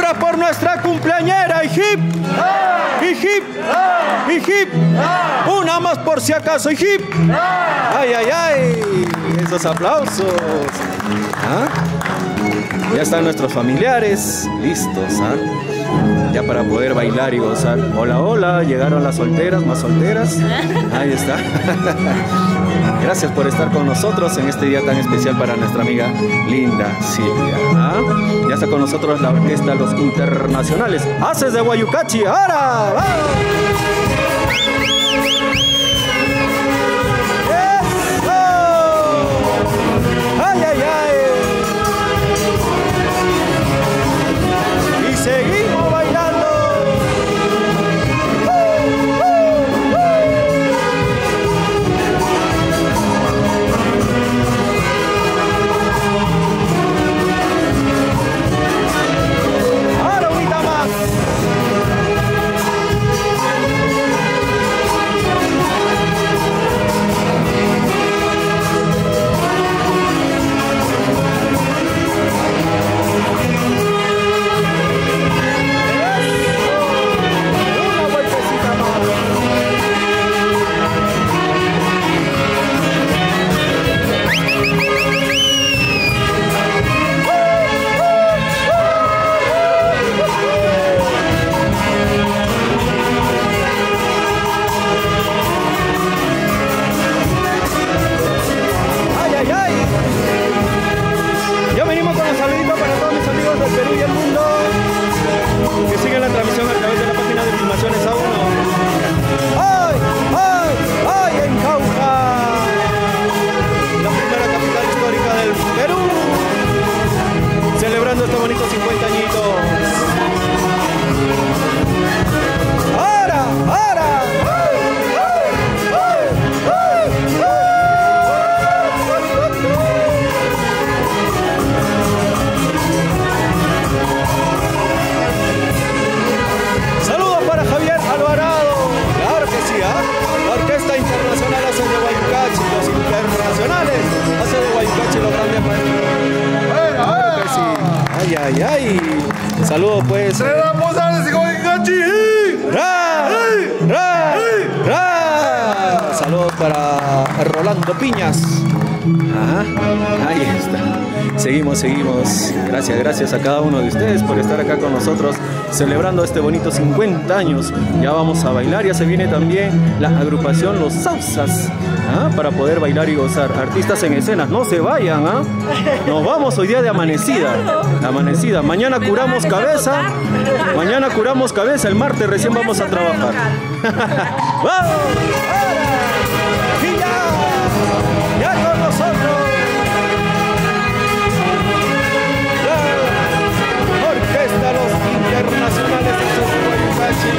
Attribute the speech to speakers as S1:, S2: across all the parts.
S1: ahora por nuestra cumpleañera, hip, hip, hip. Una más por si acaso, hip. Ay, ay, ay. Esos aplausos. ¿Ah? Ya están nuestros familiares listos, ¿ah? Ya para poder bailar y gozar. Hola, hola, llegaron las solteras, más solteras. Ahí está. Gracias por estar con nosotros en este día tan especial para nuestra amiga Linda Silvia. ¿Ah? Ya está con nosotros la orquesta Los Internacionales. Haces de Guayucachi, ahora. ¡Vamos! ¡Ay, ay, ay! Y seguimos bailando. Ahora unita más. Perú y el mundo que siguen la transmisión a través de la página de Filmaciones A1. ¡Ay! ¡Ay! ¡Ay! En Cauca, la primera capital histórica del Perú, celebrando estos bonitos 50 añitos. ¡Ahora! ¡Ahora! La Orquesta Internacional hace de Guayucachi, Los Internacionales hace de Guayucachi los grandes maestros. Claro que sí. Ay, ay, ay. Saludos pues. Saludos para Rolando Piñas. Ajá. Ahí está. Seguimos. Gracias a cada uno de ustedes por estar acá con nosotros celebrando este bonito 50 años. Ya vamos a bailar, ya se viene también la agrupación Los Sausas, ¿ah? Para poder bailar y gozar. Artistas en escenas, no se vayan, ¿ah? Nos vamos hoy día de amanecida. Mañana curamos cabeza. El martes recién vamos a trabajar. ¡Vamos! ¡Ya con nosotros! Orquesta Los Internacionales de Guayucachi.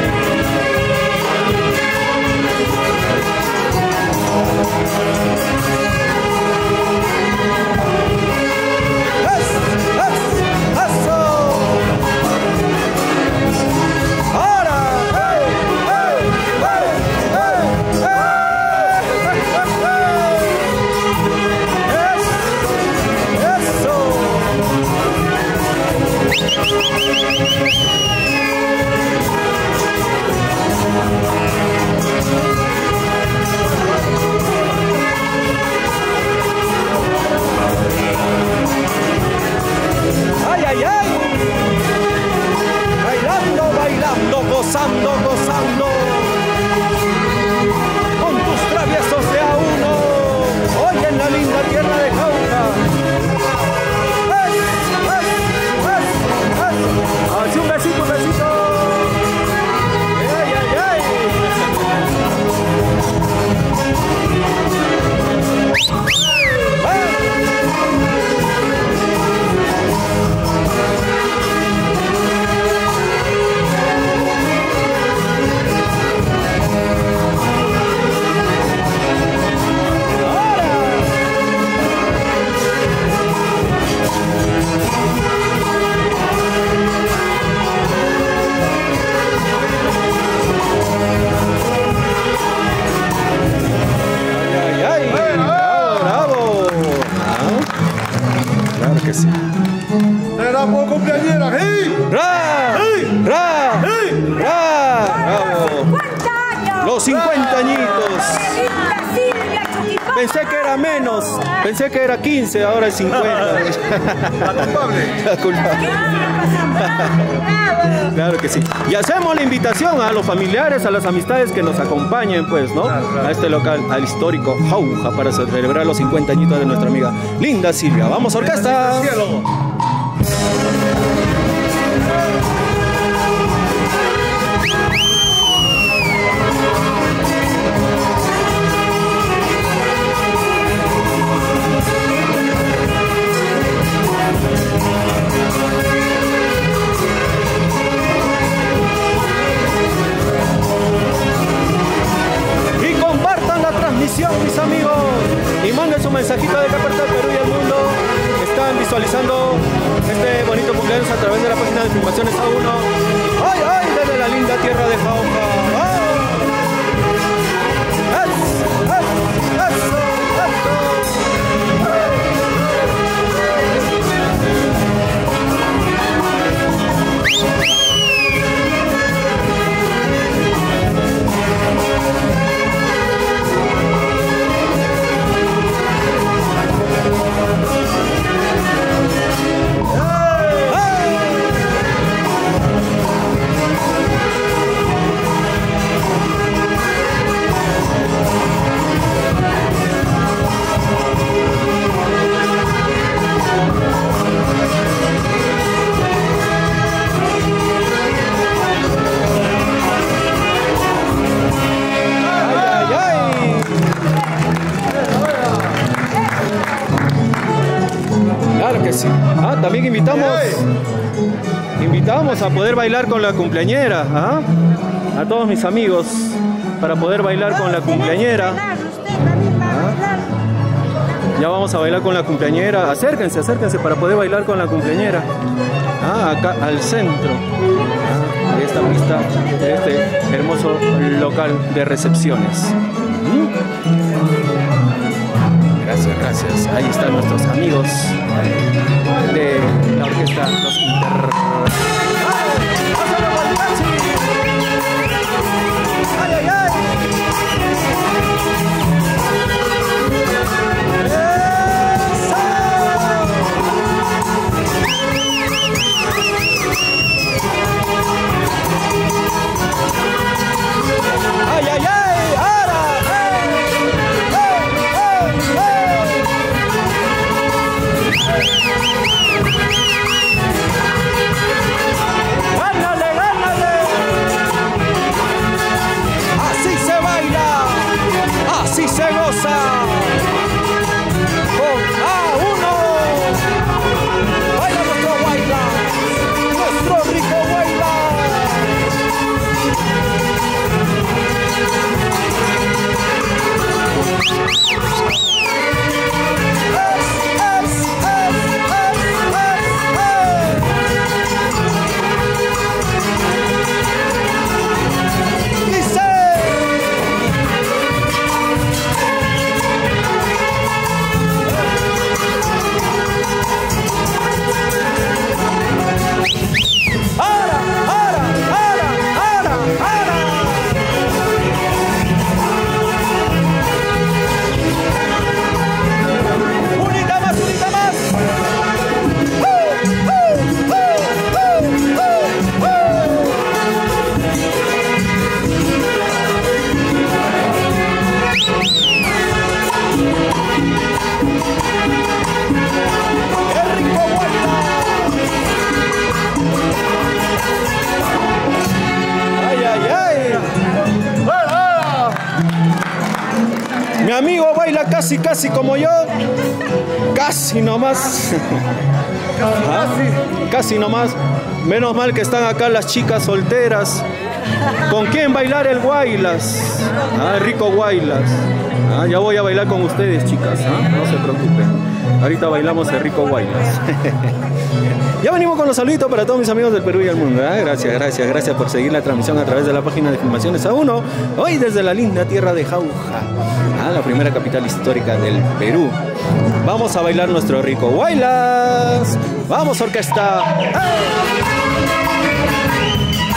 S1: ¡Eso! ¡Ahora! ¡Hey! ¡Hey! ¡Hey! ¡Ay, ay, ay! Bailando, gozando. Con tus traviesos de A1, hoy en la linda tierra de Cauca. Así un besito. ¡Ay, ay, ay!
S2: que sí.
S3: ¡Será por cumpleañera! ¡Hey!
S1: ¡Ra! ¡Ra! ¡Bravo! Los 50 añitos. Pensé que era menos, pensé que era 15, ahora es 50.
S2: La culpable.
S1: La culpable. Claro que sí. Y hacemos la invitación a los familiares, a las amistades que nos acompañen, pues, ¿no? A este local, al histórico Jauja, para celebrar los 50 añitos de nuestra amiga Linda Silvia. ¡Vamos, orquesta! Mis amigos, y manden su mensajito de que parte del Perú y el mundo están visualizando este bonito cumpleaños a través de la página de Filmaciones A1. ¡Ay, ay! Desde la linda tierra de Jauja. Claro que sí. También invitamos a poder bailar con la cumpleañera, a todos mis amigos, para poder bailar con la cumpleañera. Ya vamos a bailar con la cumpleañera. Acérquense para poder bailar con la cumpleañera. Acá al centro de esta pista, de este hermoso local de recepciones. Gracias. Ahí están nuestros amigos de la orquesta Los Inter. Mi amigo baila casi como yo. Casi nomás. Casi nomás. Menos mal que están acá las chicas solteras. ¿Con quién bailar el guaylas? Rico guaylas. Ya voy a bailar con ustedes, chicas. No se preocupen. Ahorita bailamos el rico guaylas. Ya venimos con los saluditos para todos mis amigos del Perú y el mundo. Gracias por seguir la transmisión a través de la página de Filmaciones A1. Hoy desde la linda tierra de Jauja, la primera capital histórica del Perú. Vamos a bailar nuestro rico guaylas. ¡Vamos, orquesta! ¡Hey!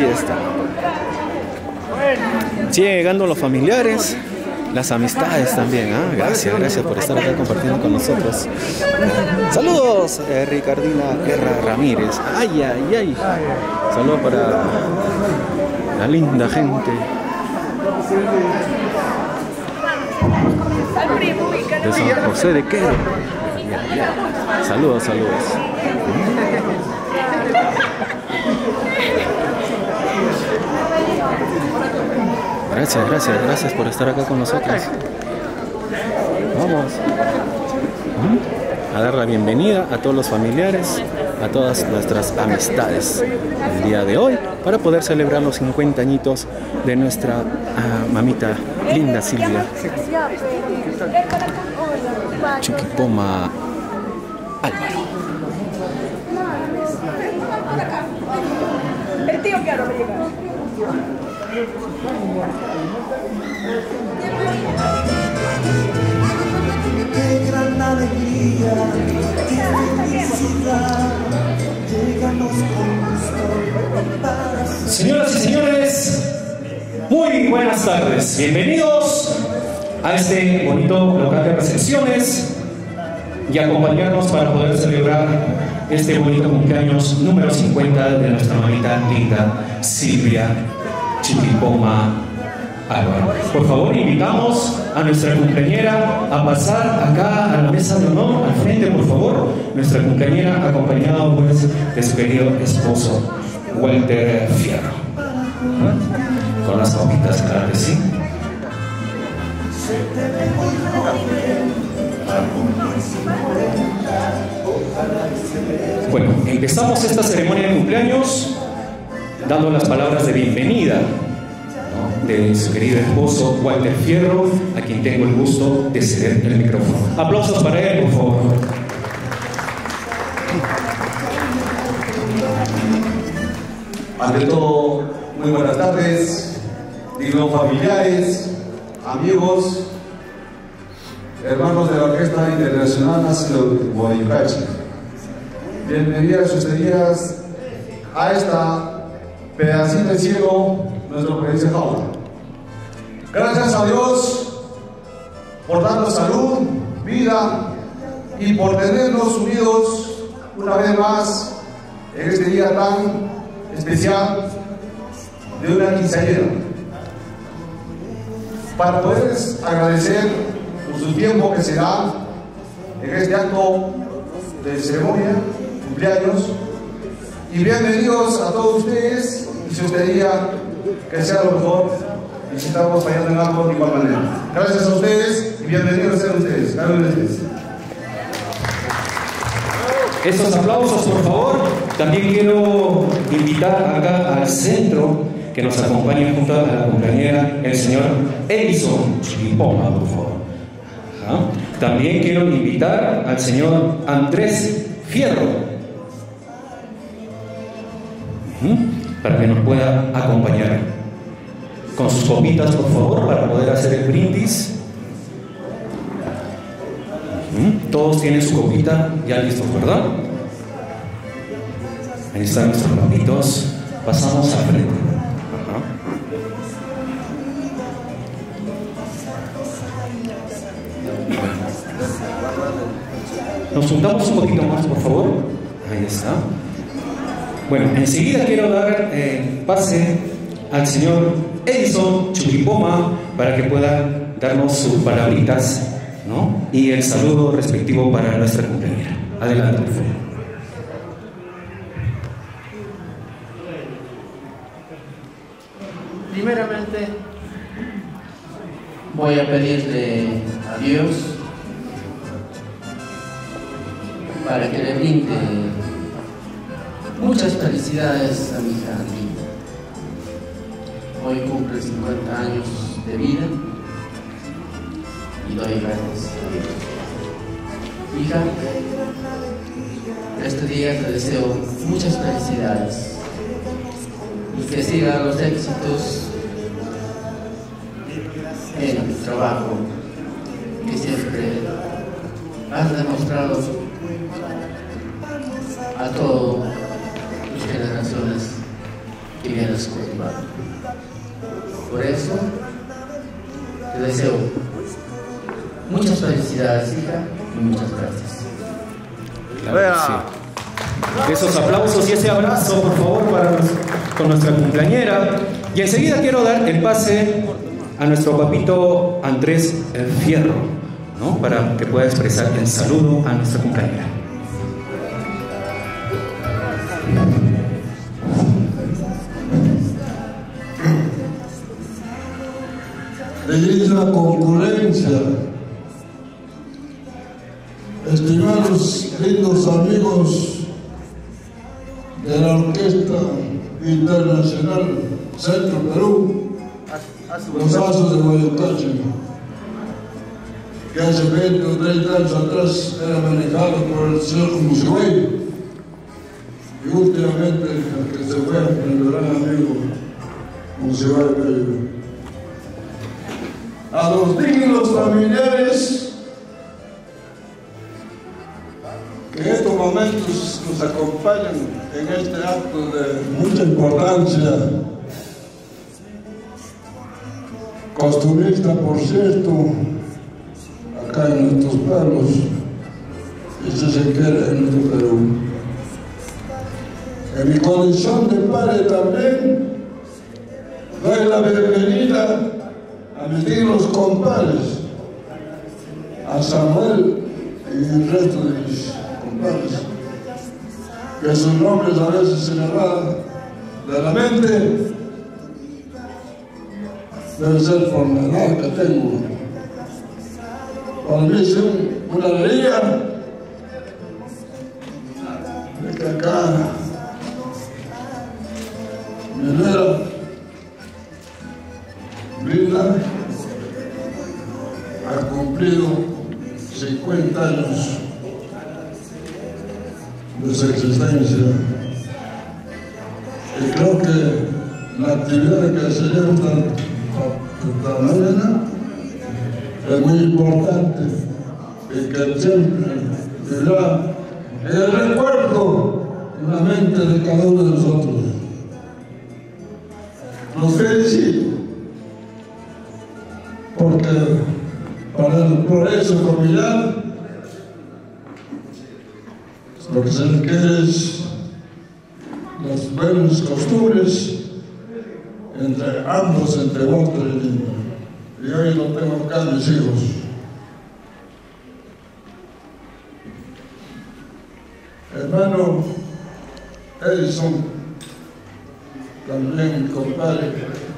S1: está. Siguen llegando los familiares, las amistades también. Gracias por estar acá compartiendo con nosotros. Saludos, Ricardina Guerra Ramírez. Ay. Saludos para la linda gente de San José de Quero. Saludos. Gracias por estar acá con nosotros. Vamos a dar la bienvenida a todos los familiares, a todas nuestras amistades el día de hoy, para poder celebrar los 50 añitos de nuestra mamita linda Silvia Chuquipoma Álvaro.
S3: El tío que ahora va a llegar.
S4: Qué gran alegría, qué felicidad, llegamos con gusto.
S5: Señoras y señores, muy buenas tardes. Bienvenidos a este bonito local de recepciones y acompañarnos para poder celebrar este bonito cumpleaños número 50 de nuestra mamita linda Silvia Chuquipoma Álvaro. Por favor, invitamos a nuestra cumpleañera a pasar acá a la mesa de honor, al frente, por favor. Nuestra cumpleañera acompañada pues de su querido esposo Walter Fierro. Con las copitas, claro que sí. Bueno, empezamos esta ceremonia de cumpleaños dando las palabras de bienvenida, ¿no?, de su querido esposo Walter Fierro, a quien tengo el gusto de ceder el micrófono. Aplausos para él, por favor.
S2: Ante todo, muy buenas tardes, dignos familiares, amigos, hermanos de la Orquesta Internacional Nacional de Guadalupe. Bienvenidas ustedes a esta pedacito del cielo, nuestro país de Jaula. Gracias a Dios por darnos salud, vida y por tenernos unidos una vez más en este día tan especial de una quinceañera. Para poderles agradecer por su tiempo que se da en este acto de ceremonia, cumpleaños, y bienvenidos a todos ustedes, y si usted diría que sea lo mejor, y si estamos fallando en algo de igual manera. Gracias a ustedes y bienvenidos sean ustedes. Cada uno de ustedes.
S5: Estos aplausos, por favor. También quiero invitar acá al centro que nos acompañe junto a la compañera, el señor Edison Chuquipoma, por favor. También quiero invitar al señor Andrés Fierro, para que nos pueda acompañar con sus copitas, por favor, para poder hacer el brindis. Todos tienen su copita ya listos, ¿verdad? Ahí están nuestros papitos. Pasamos al frente. Nos juntamos un poquito más, por favor. Ahí está. Bueno, enseguida quiero dar pase al señor Edison Chuquipoma para que pueda darnos sus palabritas, ¿no?, y el saludo respectivo para nuestra compañera. Adelante, por favor.
S6: Primeramente, voy a pedirle a Dios para que le brinde muchas felicidades a mi hija linda. Hoy cumple 50 años de vida y doy gracias a Dios. Hija, este día te deseo muchas felicidades y que sigan los éxitos en el trabajo que siempre has demostrado a todas tus generaciones que vienes cultivando. Por eso te deseo muchas felicidades, hija, y muchas gracias.
S5: Claro que sí. Esos aplausos y ese abrazo, por favor, con nuestra cumpleañera. Y enseguida quiero dar el pase a nuestro papito Andrés Fierro, ¿no? Para que pueda expresar el saludo a nuestra cumpleañera.
S3: Bellísima concurrencia, estimados lindos amigos de la Orquesta Internacional Centro Perú, los Asos de Guayacache, que hace 20 o 30 años atrás era manejado por el señor Musihuey, y últimamente el que se fue, el gran amigo Musihuey. A los dignos familiares que en estos momentos nos acompañan en este acto de mucha importancia, costumbrista por cierto, acá en nuestros pueblos, y si se quiere en nuestro Perú. En mi condición de padre también doy la bienvenida a mis dignos compadres, a Samuel y el resto de mis compadres, que sus nombres a veces se me van de la mente, debe ser por la edad que tengo. Para mí es una alegría de que acá mi nuera Brinda ha cumplido 50 años de su existencia, y creo que la actividad que se lleva esta mañana es muy importante y que siempre vivirá en el recuerdo en la mente de cada uno de nosotros. Los felicito, porque para el progreso familiar lo que se requiere es las buenas costumbres entre ambos, entre Walter y Linda. Y hoy lo tengo acá, mis hijos. Hermano Edison, también mi compadre.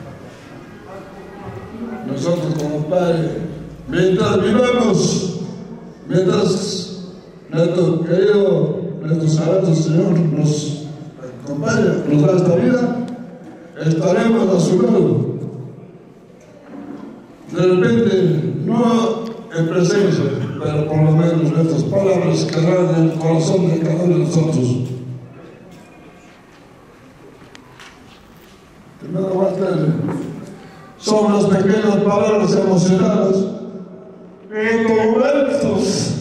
S3: Nosotros como padres, mientras vivamos, mientras nuestro querido, nuestro sagrado Señor nos acompaña, nos da esta vida, estaremos a su lado. De repente, no en presencia, pero por lo menos nuestras palabras quedarán en el corazón de cada uno de nosotros. Primero, Walter, son las pequeñas palabras emocionadas en los momentos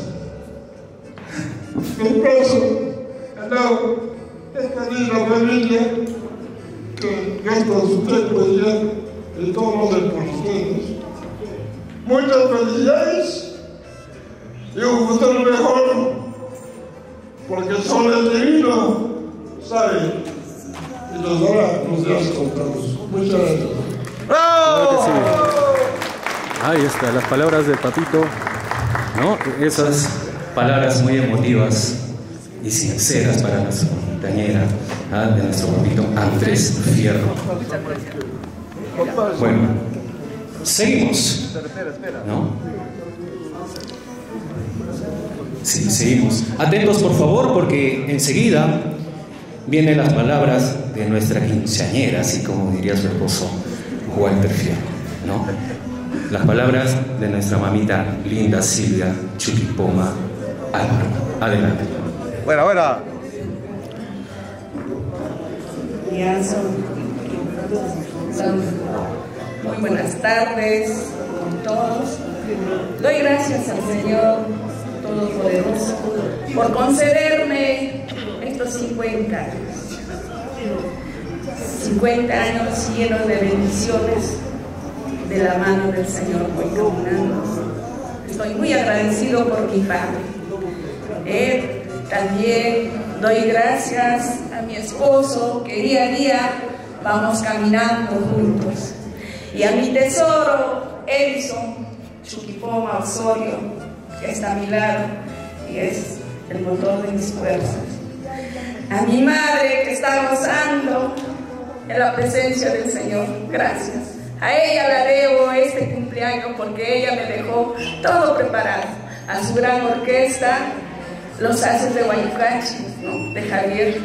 S3: de paso al lado de esta linda familia que gasta su tiempo ya y todo lo hacen por ustedes. Muchas felicidades y un futuro mejor, porque el sol es divino, ¿sabe? Y nos dará los días contados. Muchas gracias.
S1: Claro que sí. Ahí está, las palabras del papito, ¿no?
S5: Esas palabras muy emotivas y sinceras para nuestra compañera, de nuestro papito Andrés Fierro. Bueno, seguimos, ¿no? Sí, seguimos. Atentos, por favor, porque enseguida vienen las palabras de nuestra quinceañera, así como diría su esposo Walter Fierro, ¿no? Las palabras de nuestra mamita linda Silvia Chupipoma Álvaro. Adelante.
S1: Buena, buena.
S7: Ya son muy buenas tardes con todos. Doy gracias al Señor Todopoderoso por concederme estos 50 años. 50 años llenos de bendiciones, de la mano del Señor voy caminando. Estoy muy agradecido por mi padre. También doy gracias a mi esposo, que día a día vamos caminando juntos. Y a mi tesoro, Edison Chuquipoma Osorio, que está a mi lado y es el motor de mis fuerzas. A mi madre, que está gozando en la presencia del Señor, gracias. A ella la debo este cumpleaños porque ella me dejó todo preparado. A su gran orquesta, Los Haces de Guayucachi, ¿no?, de Javier,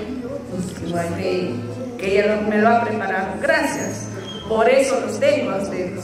S7: que ella me lo ha preparado. Gracias. Por eso los tengo a ustedes.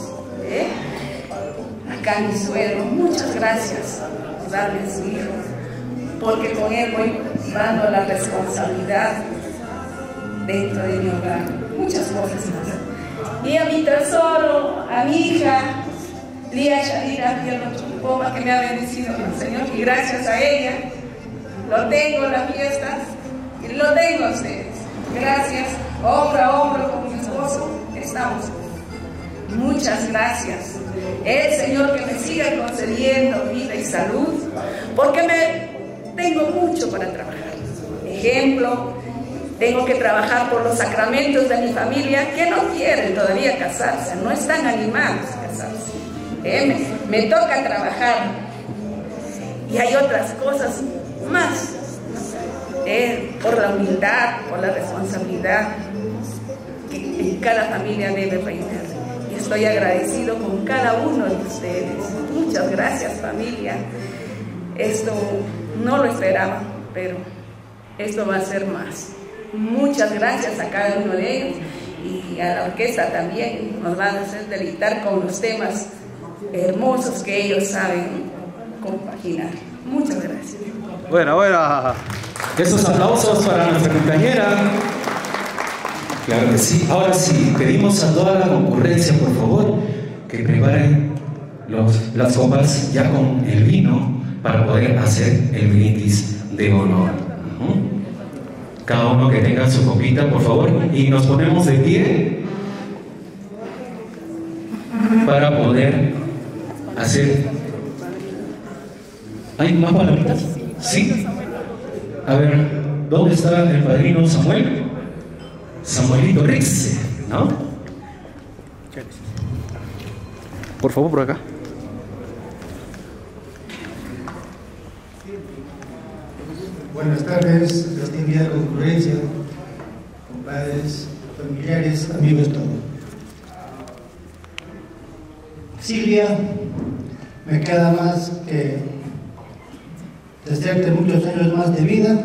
S7: Acá mi suegro, muchas gracias por darme a su hijo, porque con él voy dando la responsabilidad dentro de mi hogar. Muchas cosas más. Y a mi tesoro, a mi hija, Lía Shadira Pierno Chuquipoma, que me ha bendecido con el Señor, y gracias a ella lo tengo en las fiestas y lo tengo a ustedes. Gracias, hombro a hombro con mi esposo, estamos. Muchas gracias. El Señor que me siga concediendo vida y salud, porque tengo mucho para trabajar. Ejemplo, tengo que trabajar por los sacramentos de mi familia que no quieren todavía casarse, no están animados a casarse. Me toca trabajar. Y hay otras cosas más, por la humildad, por la responsabilidad que en cada familia debe reinar. Y estoy agradecido con cada uno de ustedes. Muchas gracias, familia. Esto no lo esperaba, pero esto va a ser más. Muchas gracias a cada uno de ellos y a la orquesta también. Nos van a hacer deleitar con los temas hermosos que ellos saben compaginar. Muchas gracias.
S1: Buena.
S5: Esos aplausos para nuestra compañera. Claro que sí. Ahora sí, pedimos a toda la concurrencia, por favor, que preparen las copas ya con el vino para poder hacer el brindis de honor. Cada uno que tenga su copita, por favor, y nos ponemos de pie para poder hacer. ¿Hay más palomitas? Sí. A ver, ¿dónde está el padrino Samuel? Samuelito Rix, ¿no?
S1: Por favor, por acá.
S8: Buenas tardes, distinguida concurrencia, compadres, familiares, amigos, todos. Silvia, me queda más que desearte muchos años más de vida,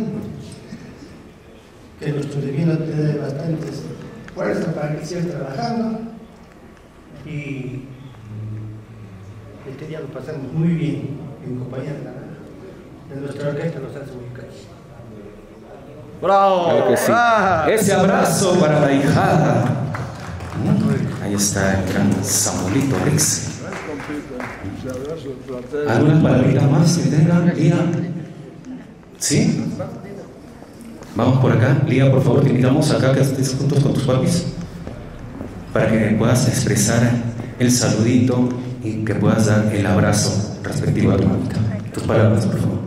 S8: que nuestro divino te dé bastantes fuerza para que sigas trabajando y este día lo pasamos muy bien en compañía de nuestra orquesta Los Haces de Guayucachi.
S1: ¡Bravo!
S5: Claro que sí. Ese abrazo para la hijada. Ahí está el gran Samuelito Rix. ¿Algunas palabritas más que tengan, Lía? ¿Sí? Vamos por acá. Lía, por favor, te invitamos acá que estés juntos con tus papis para que puedas expresar el saludito y que puedas dar el abrazo respectivo a tu mamita. Tus palabras, por favor.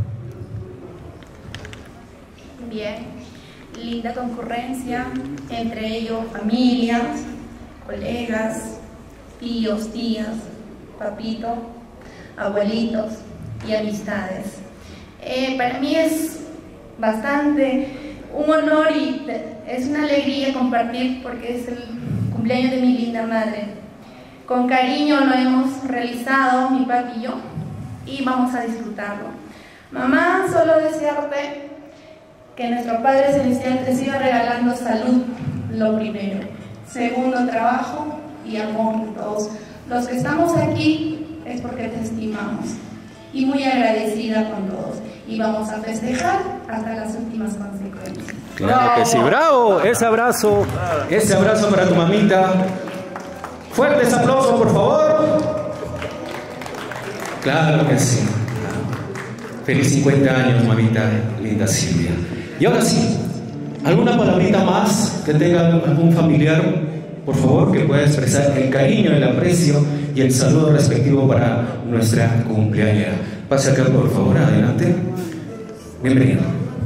S9: Bien, linda concurrencia, entre ellos familias, colegas, tíos, tías, papito, abuelitos y amistades. Para mí es bastante un honor y es una alegría compartir porque es el cumpleaños de mi linda madre. Con cariño lo hemos realizado mi papi y yo y vamos a disfrutarlo. Mamá, solo desearte que nuestro Padre Celestial te siga regalando salud, lo primero. Segundo, trabajo y amor de todos. Los que estamos aquí es porque te estimamos y muy agradecida con todos. Y vamos a festejar hasta las últimas consecuencias.
S5: Claro que sí, bravo, ese abrazo para tu mamita. Fuertes aplausos, por favor. Claro que sí. Feliz 50 años, mamita linda Silvia. Y ahora sí, ¿Alguna palabrita más que tenga algún familiar, por favor, que pueda expresar el cariño, el aprecio y el saludo respectivo para nuestra cumpleañera? Pase acá, por favor, adelante. Bienvenido.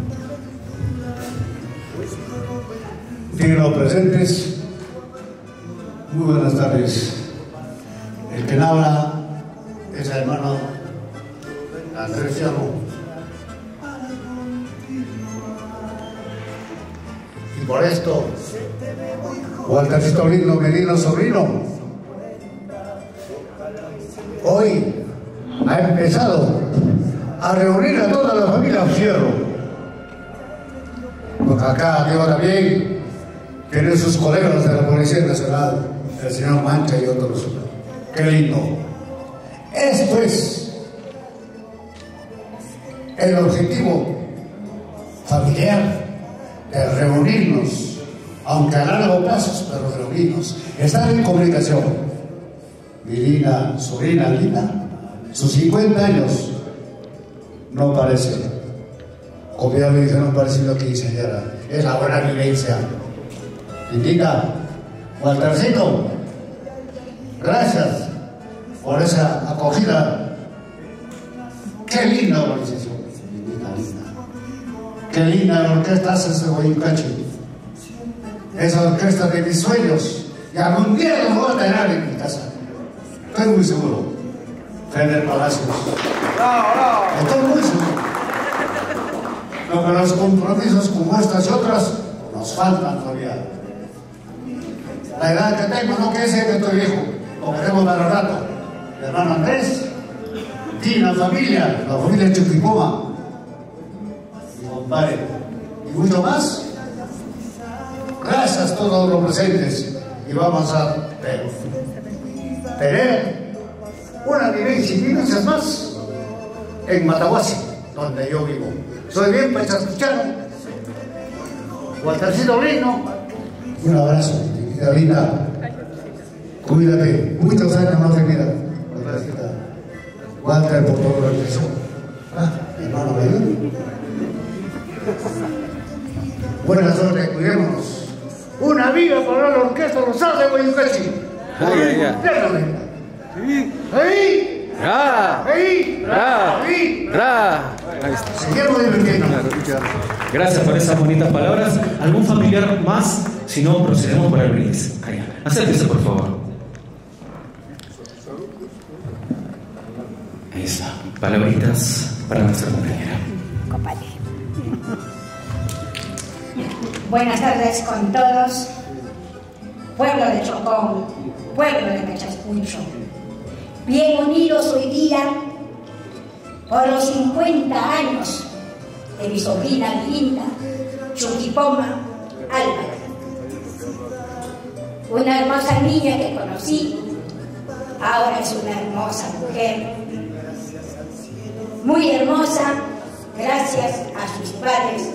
S2: Dignos presentes, muy buenas tardes. El que habla es el hermano Andrés Fierro. Y por esto, Waltercito lindo, querido sobrino, hoy ha empezado a reunir a toda la familia Fierro. Porque acá Diego también tiene sus colegas de la Policía Nacional, el señor Mancha y otros. Qué lindo. Esto es el objetivo familiar de reunirnos, aunque a largo plazo, pero reunirnos, estar en comunicación. Mi linda sobrina Lina, sus 50 años, no parece, como ya lo dije, no parece lo que dice ayer, es la buena vivencia. Lindita, Waltercito, gracias por esa acogida. Qué linda organización, linda. Qué linda la orquesta hace ese Huaycachi. Esa orquesta de mis sueños. Y algún día los voy a tener en mi casa. Estoy muy seguro. Feder Palacios. Estoy muy seguro. Lo que los compromisos como estas y otras nos faltan todavía. La edad que tengo no quiere decir que estoy viejo. Lo queremos para rato. Mi hermano Andrés, y la familia Chuquipoma, mi compadre, y mucho más. Gracias a todos los presentes y vamos a tener una vivencia más en Matahuasi, donde yo vivo. Soy bien pachascuchano, Waltercito lindo. Un abrazo, querida linda. Cuídate, muchos años más de vida. Walter, por todo lo que hizo. Hermano mayor. Buena suerte, cuidémonos. Una viva para la orquesta Rosal de Huaycachi. Ahí. Seguimos divirtiendo.
S5: Gracias por esas bonitas palabras. ¿Algún familiar más? Si no, procedemos para el brindis. Acérquese, por favor. Ahí está. Palabritas para nuestra compañera.
S10: Compadre. Buenas tardes con todos. Pueblo de Chocón, pueblo de Mechascucho. Bien unidos hoy día por los 50 años de mi sobrina linda, Chuquipoma Álvarez. Una hermosa niña que conocí, ahora es una hermosa mujer. Muy hermosa, gracias a sus padres.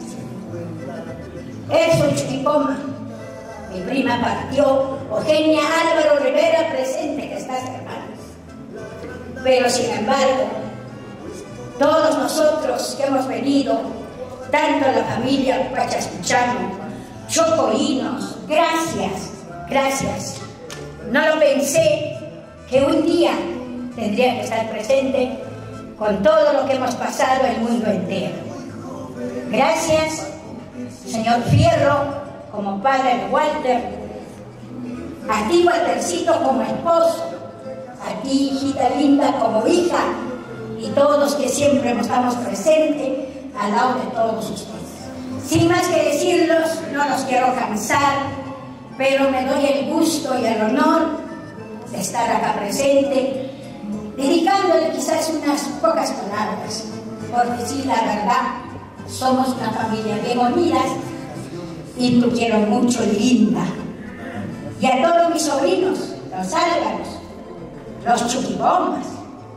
S10: Eso en Chuquipoma. Mi prima partió, Eugenia Álvaro Rivera, presente, que estás, hermano. Pero sin embargo, todos nosotros que hemos venido, tanto la familia Pachascuchano, chocoínos, gracias. No lo pensé que un día tendría que estar presente con todo lo que hemos pasado el mundo entero. Gracias, señor Fierro, como padre de Walter, a ti, Waltercito, como esposo, a ti, hijita linda, como hija, y todos que siempre estamos presentes al lado de todos ustedes. Sin más que decirlos, no los quiero cansar, pero me doy el gusto y el honor de estar acá presente, dedicándole quizás unas pocas palabras, por decir la verdad, somos una familia bien unidas y tú quiero mucho, linda. Y a todos mis sobrinos, los Álvaros, los Chuquipomas,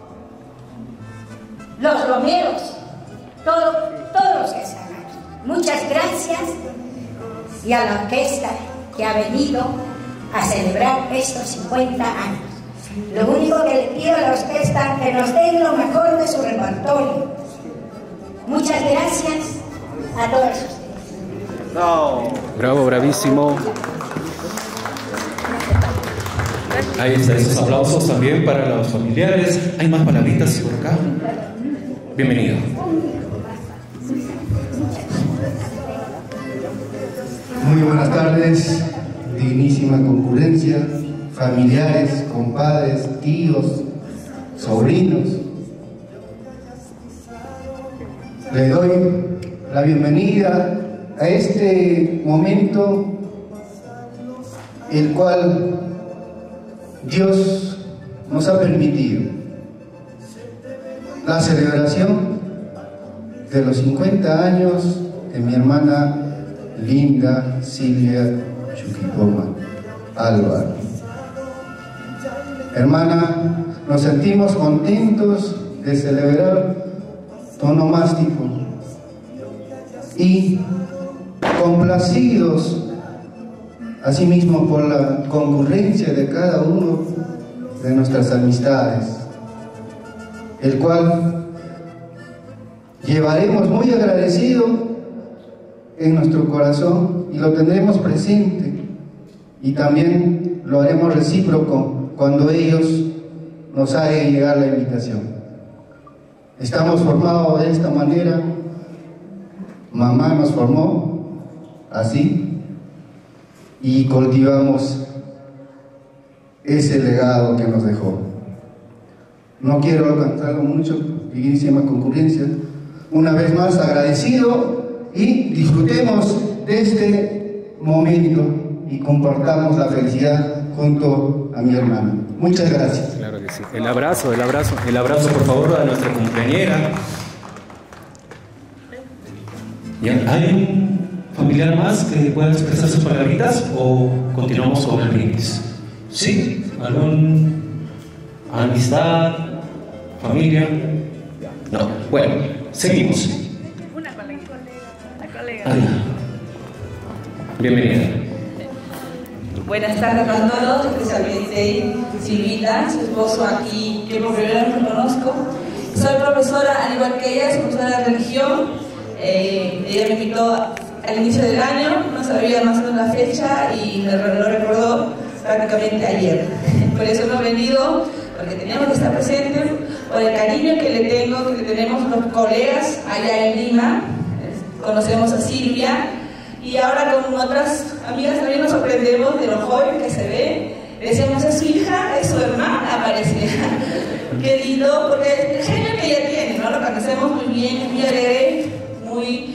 S10: los Romeros, todos los que están aquí. Muchas gracias, y a la orquesta que ha venido a celebrar estos 50 años. Lo único que le pido a la orquesta es que nos den lo mejor de su repertorio. Muchas gracias a todos ustedes.
S1: No.
S5: Bravo, bravísimo. Ahí está, esos aplausos también para los familiares. Hay más palabritas por acá. Bienvenido.
S11: Muy buenas tardes, dignísima concurrencia, familiares, compadres, tíos, sobrinos. Le doy la bienvenida a este momento, el cual Dios nos ha permitido. La celebración de los 50 años de mi hermana Linda Silvia Chuquipoma Álvaro. Hermana, nos sentimos contentos de celebrar tu onomástico y complacidos asimismo por la concurrencia de cada uno de nuestras amistades, el cual llevaremos muy agradecido en nuestro corazón y lo tendremos presente, y también lo haremos recíproco cuando ellos nos hagan llegar la invitación. Estamos formados de esta manera, mamá nos formó así y cultivamos ese legado que nos dejó. No quiero alcanzarlo mucho, dignísima concurrencia. Una vez más agradecido, y disfrutemos de este momento y compartamos la felicidad junto a mi hermana. Muchas gracias.
S5: Claro que sí. El abrazo por favor a nuestra cumpleañera. ¿Hay un familiar más que pueda expresar sus palabritas o continuamos con el brindis? ¿Sí? ¿Algún amistad? ¿Familia? No. Bueno, seguimos. Bienvenida.
S12: Buenas tardes a todos, especialmente Silvita, su esposo aquí, que por primera vez lo conozco. Soy profesora, al igual que ella, es profesora de religión. Ella me invitó al inicio del año, no sabía más o menos la fecha y me lo recordó prácticamente ayer. Por eso hemos venido, porque teníamos que estar presentes, por el cariño que le tenemos los colegas allá en Lima. Conocemos a Silvia y ahora con otras amigas también nos sorprendemos de lo joven que se ve. Decíamos, es su hija, es su hermana, parecía. Qué lindo, porque el genio que ella tiene, ¿no? Lo conocemos muy bien, es muy alegre, muy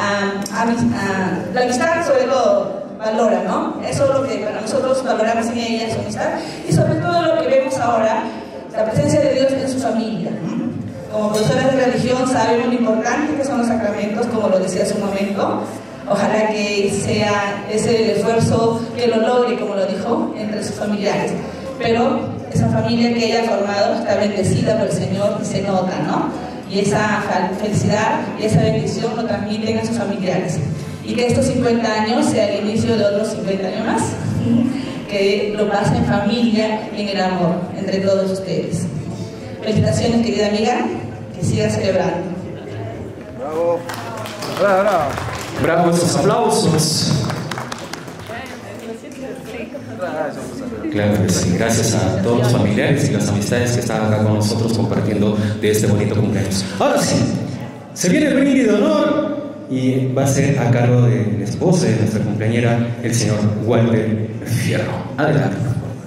S12: la amistad sobre todo valora, ¿no? Eso es lo que para nosotros valoramos en ella, su amistad, y sobre todo lo que vemos ahora, la presencia de Dios en su familia. Como profesoras de religión sabemos lo importante que son los sacramentos, como lo decía hace un momento. Ojalá que sea ese el esfuerzo que lo logre, como lo dijo, entre sus familiares. Pero esa familia que ella ha formado está bendecida por el Señor y se nota, ¿no? Y esa felicidad y esa bendición lo transmiten a sus familiares. Y que estos 50 años sea el inicio de otros 50 años más, que lo pasen en familia y en el amor entre todos ustedes. Felicitaciones, querida amiga, que siga celebrando.
S1: Bravo. Bravo, bravo.
S5: Bravo, esos aplausos. Claro que sí, gracias a todos los familiares y las amistades que están acá con nosotros compartiendo de este bonito cumpleaños. Ahora sí, se viene el brindis de honor y va a ser a cargo del esposo de nuestra cumpleañera, el señor Walter Fierro. Adelante.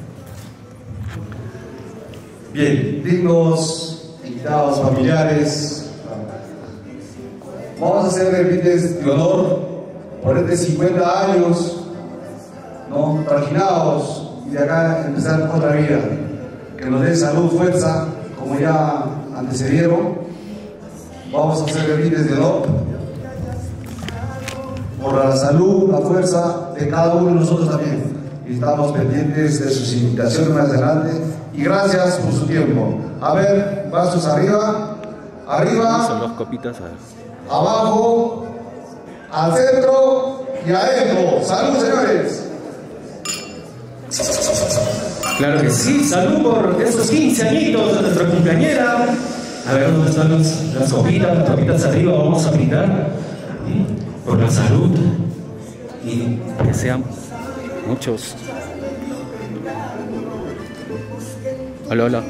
S2: Bien, dignos invitados, familiares, vamos a hacer el brindis de honor por estos 50 años, ¿no? Trajinados, y de acá empezar otra vida, que nos dé salud, fuerza, como ya antecedieron. Vamos a hacer el brindis de honor por la salud, la fuerza de cada uno de nosotros también, y estamos pendientes de sus invitaciones más adelante. Y gracias por su tiempo. A ver, brazos arriba, arriba,
S5: son dos copitas,
S2: abajo, al centro y adentro. ¡Salud, señores!
S5: Claro que sí, salud por esos 15 añitos de nuestra cumpleañera. A ver dónde están las copitas arriba, vamos a brindar por la salud y que sean muchos. Hola, hola.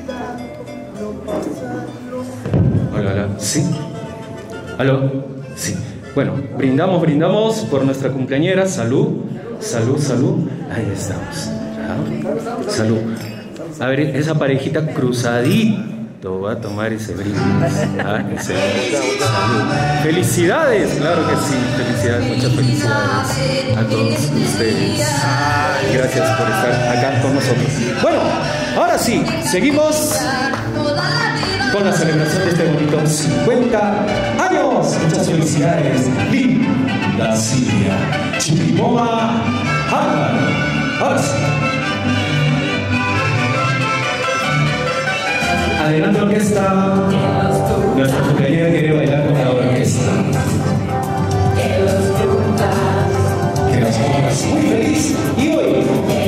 S5: Hola, hola. ¿Sí? ¿Aló? Sí. Bueno, brindamos por nuestra cumpleañera. Salud, salud, salud. Ahí estamos. ¿Ah? Salud. A ver, esa parejita cruzadito va a tomar ese brindis. ¿Ah? Ese brindis. Salud. Felicidades, claro que sí. Felicidades, muchas felicidades a todos ustedes. Gracias por estar acá con nosotros. Bueno, ahora sí, seguimos con la celebración de este bonito 50 años. Muchas felicidades. Linda Silvia Chipipoma Álvaro. Ahora sí. Adelante, orquesta. Nuestra cumpleañera quiere bailar con la orquesta. Que nos pongas muy feliz. Y hoy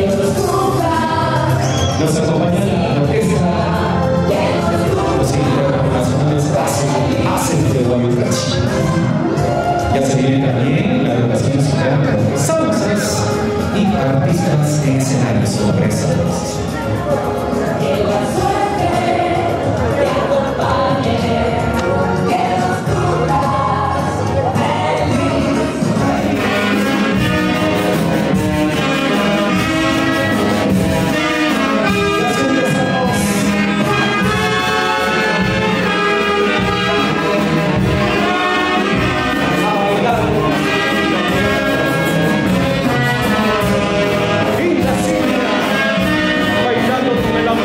S5: nos acompaña la orquesta. Los internacionales hacen de Guayucachi. Ya se viene también la educación musical, salsas y artistas en escenarios sorpresas.
S1: Bailando con el amor.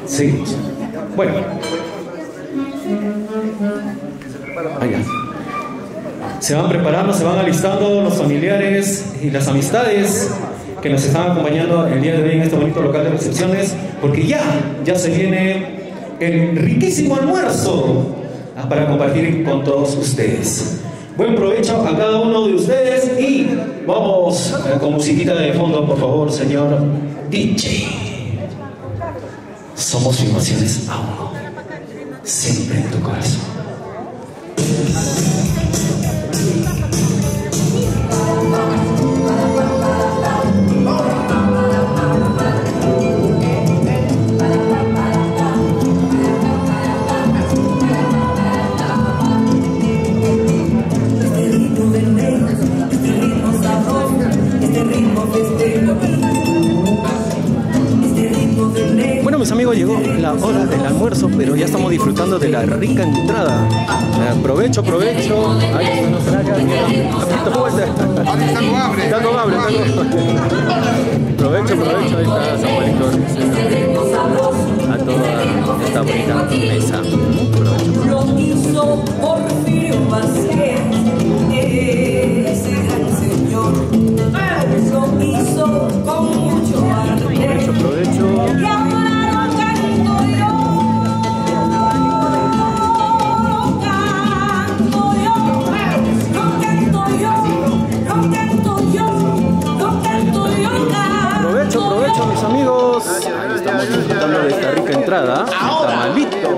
S5: Seguimos. Bueno. Allá. Se van preparando, se van alistando los familiares y las amistades que nos están acompañando el día de hoy en este bonito local de recepciones, porque ya se viene el riquísimo almuerzo para compartir con todos ustedes. Buen provecho a cada uno de ustedes y vamos con musiquita de fondo, por favor, señor DJ. Somos Filmaciones a uno, siempre en tu corazón. Bueno, mis amigos, llegó la hora del almuerzo, pero ya estamos disfrutando de la rica entrada. Provecho. Ahí está nuestra área. Está con hambre. Provecho. Ahí está Samuelito. A toda esta bonita mesa.
S4: Lo hizo Porfirio Vázquez, ese gran señor. Lo hizo con mucho arte.
S5: Provecho.
S4: Y ahora lo canto yo.
S5: Provecho, mis amigos. Ahí estamos disfrutando de esta rica entrada. Tamalito.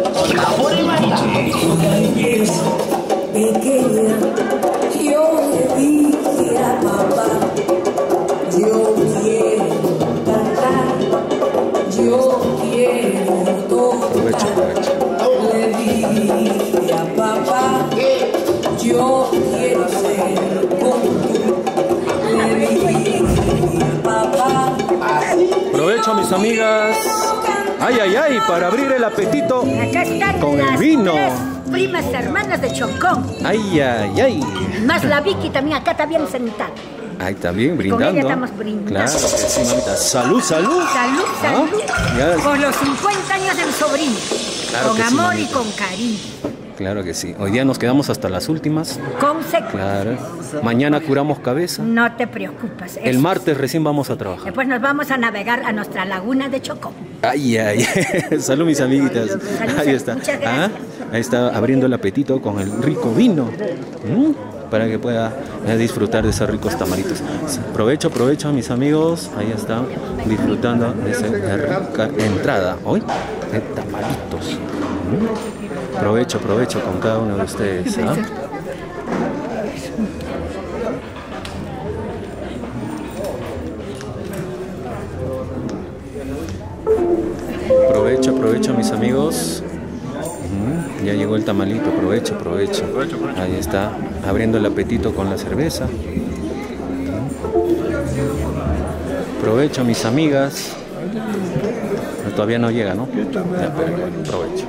S4: Pequeña, yo le dije a papá, yo quiero cantar, yo quiero tocar. Le dije a papá, yo quiero ser como tú. Le dije a papá.
S5: Provecho, mis amigas. Ay, para abrir el apetito con el vino.
S10: Primas hermanas de Chocón.
S5: Ay.
S10: Más la Vicky también acá está bien sentada.
S5: Ahí está bien, brindando.
S10: Con ella estamos brindando.
S5: Claro que sí, mamita. Salud.
S10: Salud.
S5: Ya.
S10: Por los 50 años del sobrino.
S5: Claro
S10: con
S5: que sí,
S10: amor
S5: mamita.
S10: y con cariño.
S5: Claro que sí. Hoy día nos quedamos hasta las últimas.
S10: Con secuencia.
S5: Claro. Mañana curamos cabeza.
S10: No te preocupes.
S5: El martes recién vamos a trabajar.
S10: Después nos vamos a navegar a nuestra laguna de Chocón.
S5: Ay. Salud, mis amiguitas. Ahí está.
S10: Muchas gracias.
S5: Ahí está abriendo el apetito con el rico vino. Para que pueda disfrutar de esos ricos tamalitos. Provecho, mis amigos. Ahí está disfrutando de esa rica entrada hoy de tamalitos. Provecho con cada uno de ustedes. Provecho, mis amigos. Ya llegó el tamalito, provecho. Ahí está, abriendo el apetito con la cerveza. Provecho, mis amigas. Todavía no llega, ¿no? Ya, pero bueno, provecho.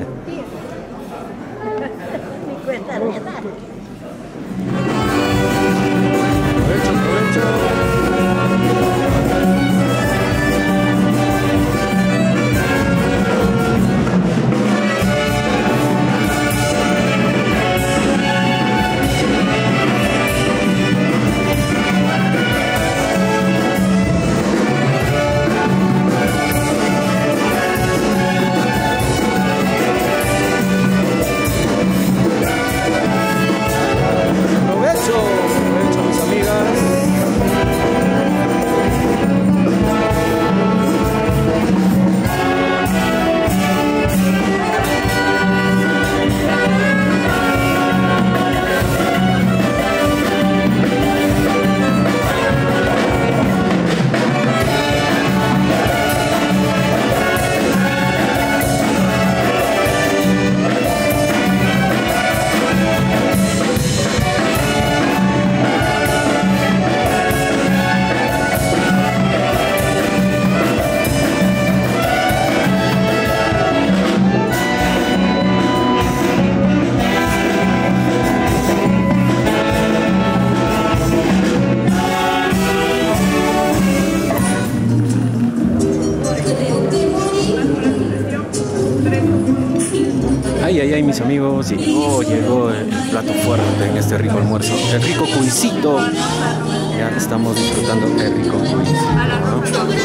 S5: Provecho.
S1: ay, mis amigos, llegó el plato fuerte en este rico almuerzo, el rico cuisito. Ya estamos disfrutando el rico cuisito, ¿no?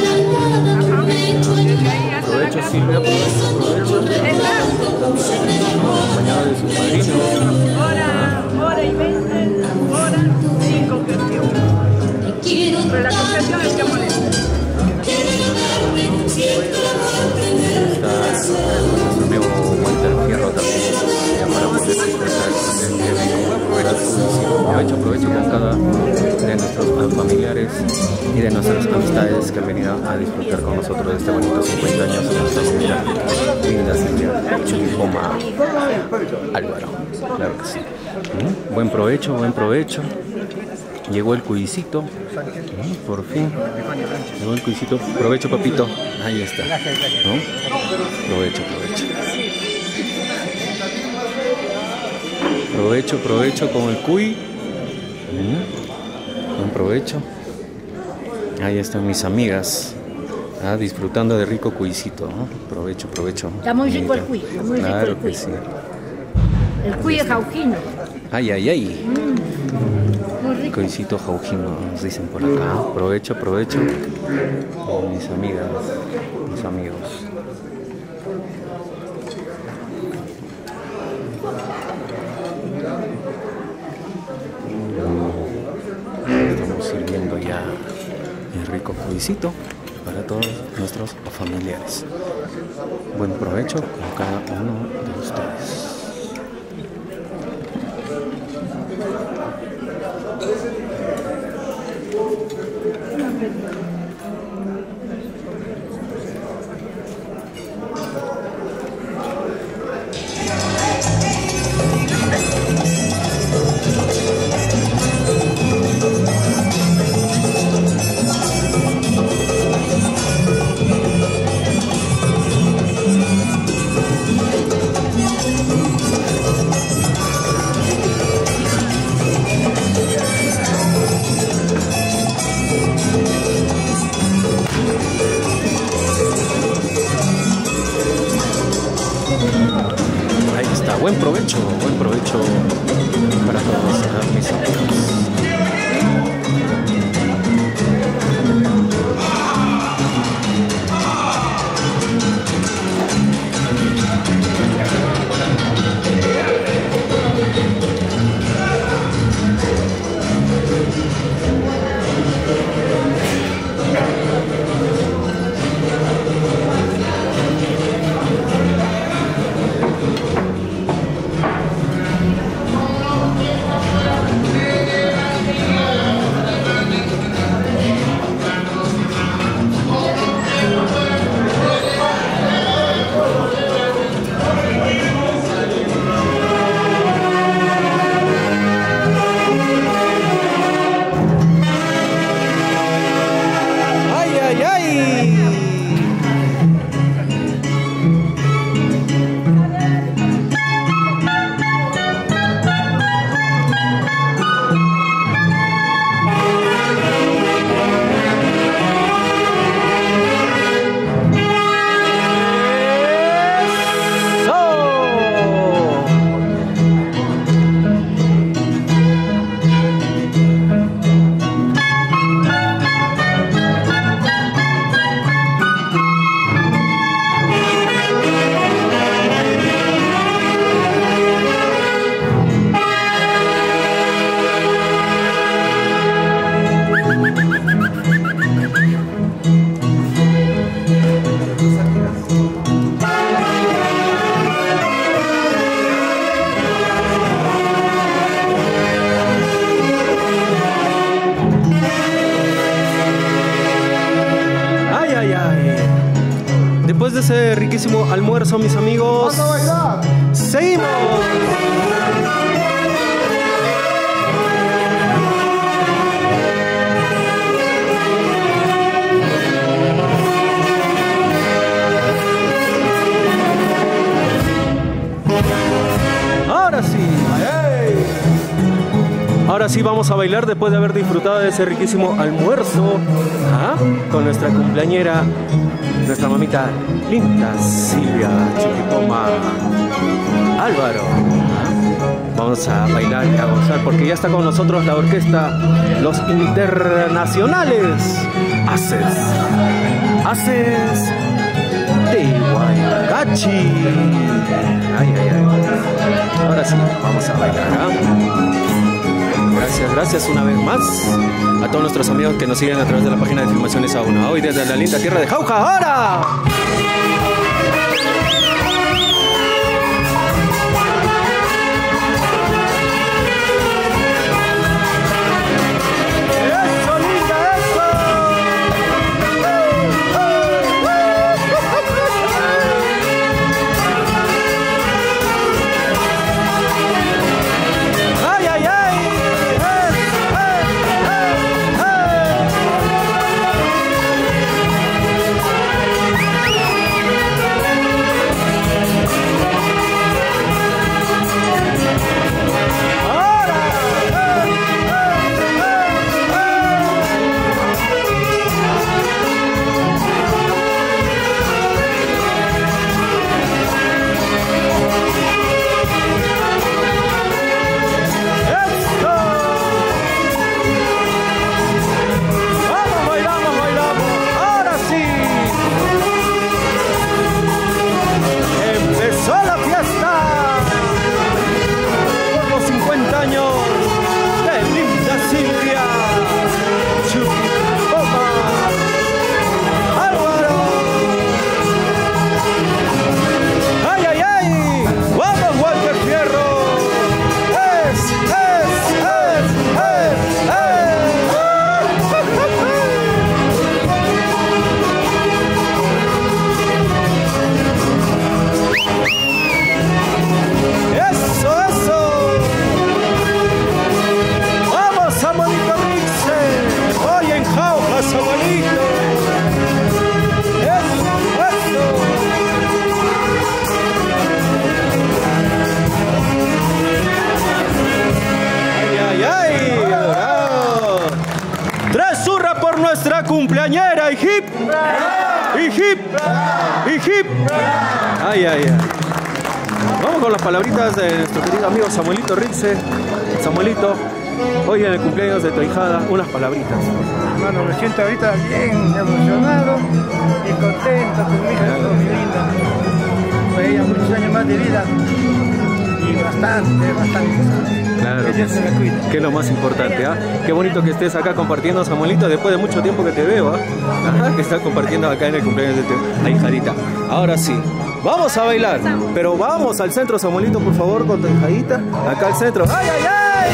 S1: Aprovecho, Silvia, aprovecho. Acompañado de sus padrinos.
S13: Hora y 20, hora sin concreción. Pero la concreción es que molesta.
S1: Está nuestro amigo Walter Fierro también, ya para poder disfrutar aprovecho con cada de nuestros familiares y de nuestras amistades que han venido a disfrutar con nosotros de este bonito 50 años de nuestra comunidad linda Silvia Chulipoma Álvaro. Claro que sí. Buen provecho. Llegó el cuisito, por fin. Llegó el cuisito. Provecho, papito. Ahí está. ¿No? Provecho con el cuy. Buen provecho. Ahí están mis amigas. Disfrutando de rico cuisito, ¿no? Provecho.
S14: Está muy rico el cuy.
S1: Claro que sí.
S14: El cuy es jauquino.
S1: Ay. Cuisito jauquino, nos dicen por acá. Provecho. Mis amigas, mis amigos. Estamos sirviendo ya el rico cuisito para todos nuestros familiares. Buen provecho con cada uno de ustedes. Ahí está, buen provecho para todos mis amigos. Después de ese riquísimo almuerzo, mis amigos, seguimos. Ahora sí vamos a bailar después de haber disfrutado de ese riquísimo almuerzo con nuestra cumpleañera nuestra mamita linda Silvia Chiquipoma, Álvaro. Vamos a bailar y a gozar porque ya está con nosotros la orquesta Los Internacionales. Haces de Huaycachi. Ay, ay, ay. Ahora sí, vamos a bailar, Gracias una vez más a todos nuestros amigos que nos siguen a través de la página de Filmaciones A1. Hoy desde la linda tierra de Jauja. ¡Ahora! Cumpleañera y hip, ay, ay, ay. Vamos con las palabritas de nuestro querido amigo Samuelito Ritze. Samuelito, hoy en el cumpleaños de tu ahijada, unas palabritas.
S8: Bueno, me siento ahorita bien emocionado y contento con mi hija, con mi linda. Pues ella muchos años más de vida y bastante.
S1: Claro, que es lo más importante, Qué bonito que estés acá compartiendo, Samuelito, después de mucho tiempo que te veo, que estás compartiendo acá en el cumpleaños de tu ahijadita. Ahora sí, vamos a bailar, pero vamos al centro, Samuelito, por favor, con tu hijadita. Acá al centro. ¡Ay, ay, ay!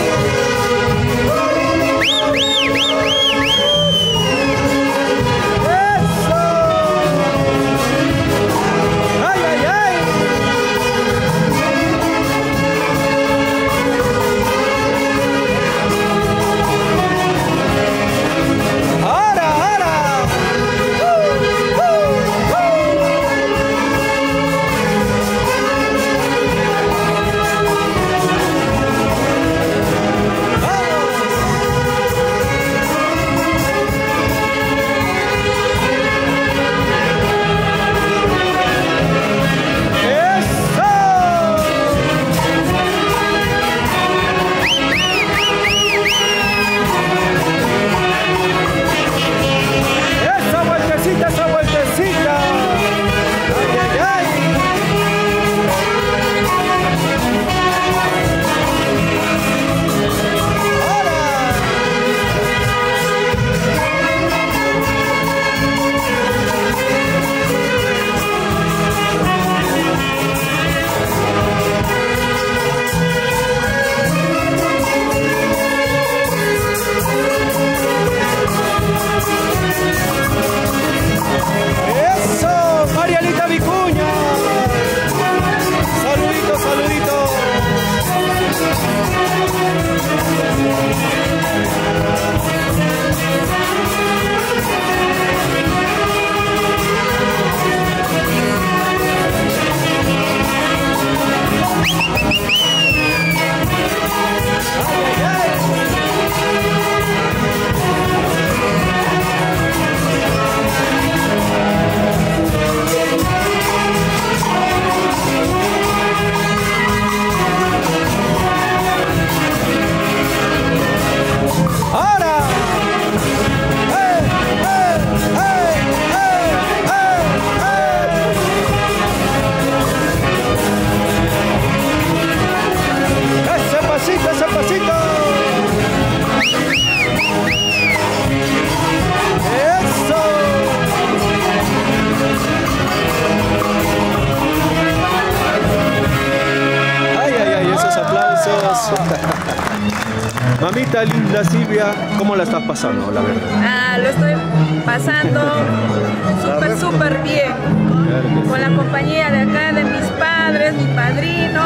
S1: Mamita linda Silvia, ¿cómo la estás pasando, la verdad?
S13: Lo estoy pasando súper bien. Con la compañía de acá, de mis padres, mi padrino,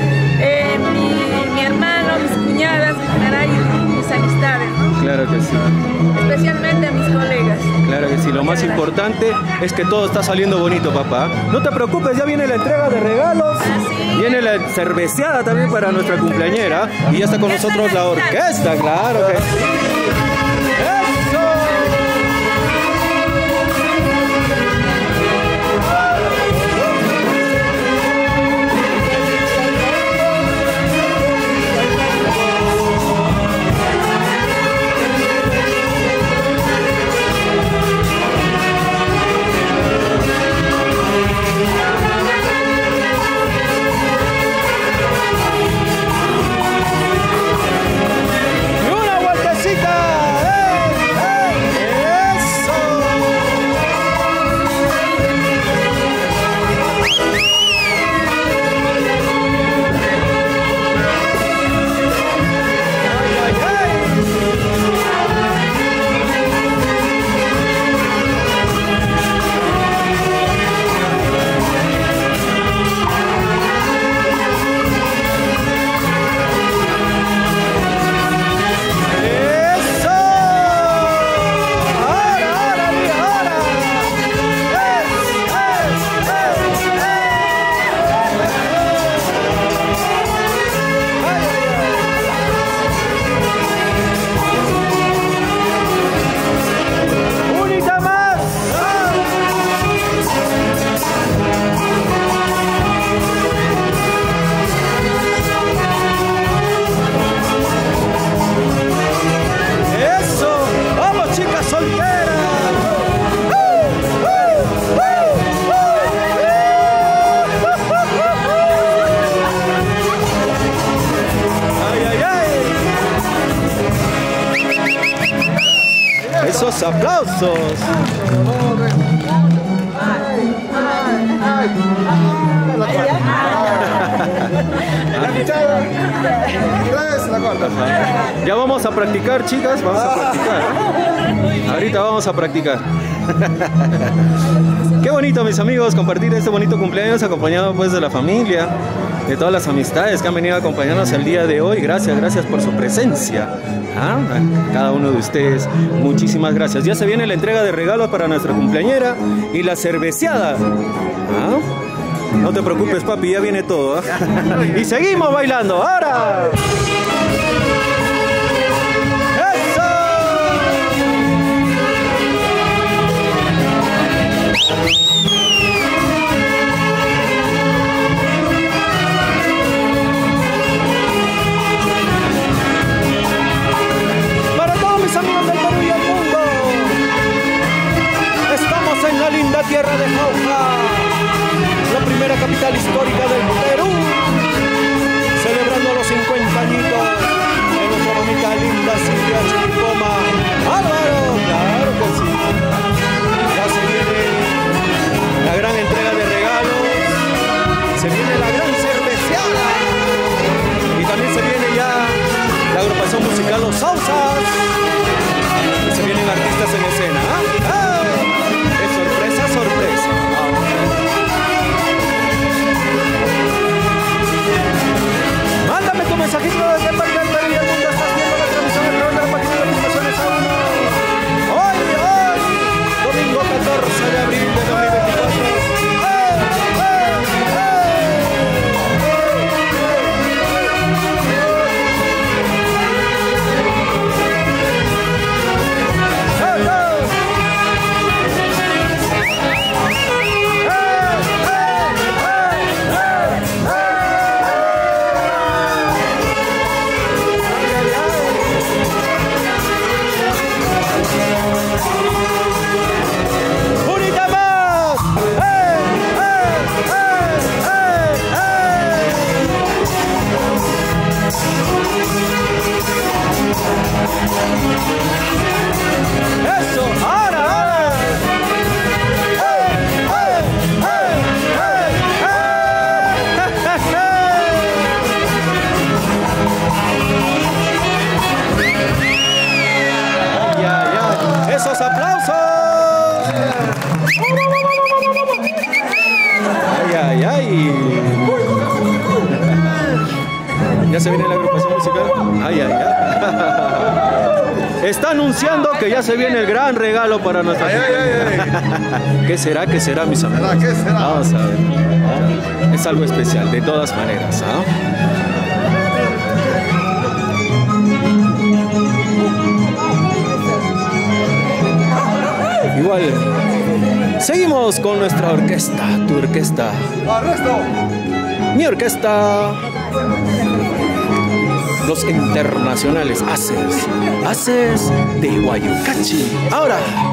S13: mi hermano, mis cuñadas, en general, y mis amistades, ¿no?
S1: Claro que sí.
S13: Especialmente a mis colegas.
S1: Claro que sí, lo más importante es que todo está saliendo bonito, papá. No te preocupes, ya viene la entrega de regalos. Viene la cerveceada también para nuestra cumpleañera. Y ya está con nosotros la orquesta, claro que sí. Esos aplausos. Ya vamos a practicar, chicas, vamos a practicar. Ahorita vamos a practicar. Qué bonito, mis amigos, compartir este bonito cumpleaños acompañado pues de la familia, de todas las amistades que han venido a acompañarnos el día de hoy. Gracias por su presencia. A cada uno de ustedes, muchísimas gracias. Ya se viene la entrega de regalos para nuestra cumpleañera y la cerveceada. No te preocupes, papi, ya viene todo. Y seguimos bailando. ¡Ahora! Para todos mis amigos del Perú y el mundo, estamos en la linda tierra de Jauja, la primera capital histórica del Perú, celebrando los 50 añitos de nuestra mamita linda Silvia Chiricoma. ¡Álvaro! ¡Claro que sí! Ya se viene la gran entrega de regalos, se viene la gran cerveceada y también se viene ya la agrupación musical Los Sausas y se vienen artistas en escena. Es sorpresa, sorpresa. Mándame tu mensajito desde parte del Perú y el mundo. Estás viendo la transmisión a través de la página de Comunicaciones A1. Hoy, domingo 14 de abril de 2024. ay, ay. Ya se viene la agrupación musical. Ay, ay, ay. Está anunciando que ya se viene el gran regalo para nuestra gente. ¿Qué será? ¿Qué será, mis amigos?
S2: ¿Qué será?
S1: Vamos a ver. Es algo especial, de todas maneras. Igual, seguimos con nuestra orquesta, tu orquesta. Mi orquesta. Los internacionales Haces de Guayucachi. Ahora.